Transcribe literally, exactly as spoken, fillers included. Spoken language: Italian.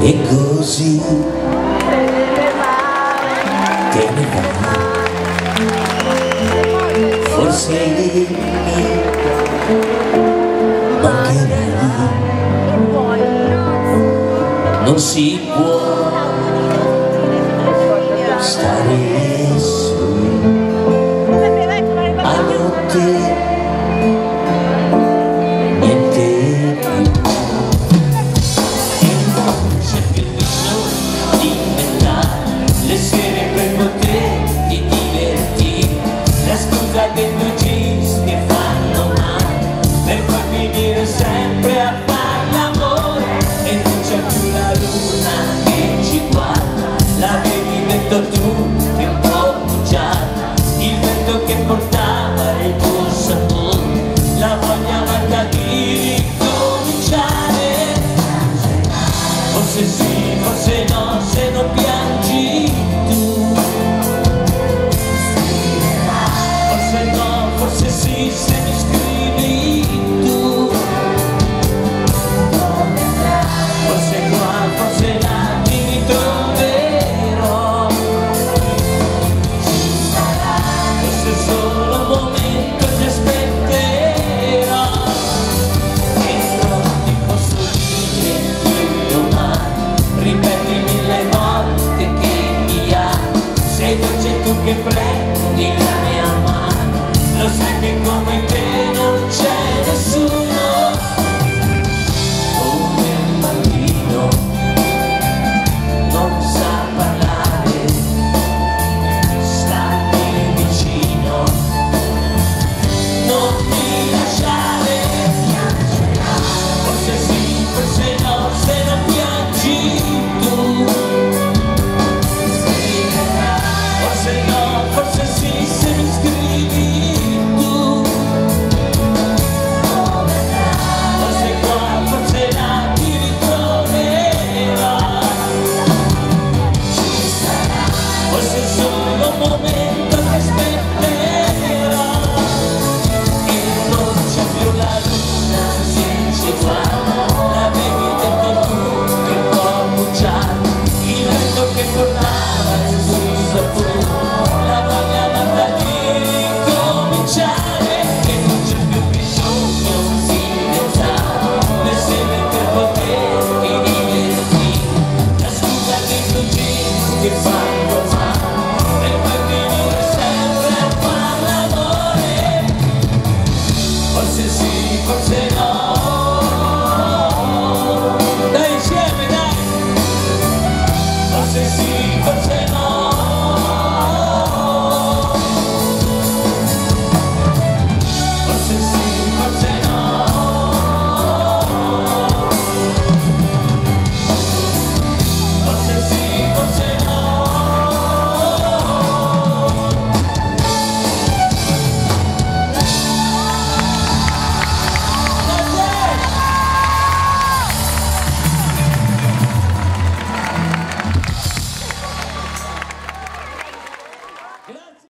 E così te ne vai, forse mi mancherai. Non si può stare soli a notte, niente più. E non c'è più bisogno di inventare le sere per poterti divertire, la scusa dei due jeans che fanno male per poi finire sempre a fare l'amore. E non c'è più la luna che ci guarda, l'avevi detto tu che un po' bugiata, il vento che portava il tuo sapore, la voglia matta di ricominciare. Forse sì, forse no, se non piangi tu. Forse no, forse sì, se mi scrivi tu. Forse qua, forse là ti ritroverò. Forse solo un momento ti aspetterò. E non ti posso dire più domani, ripeti mille volte che mi ami, sei dolce tu che prendi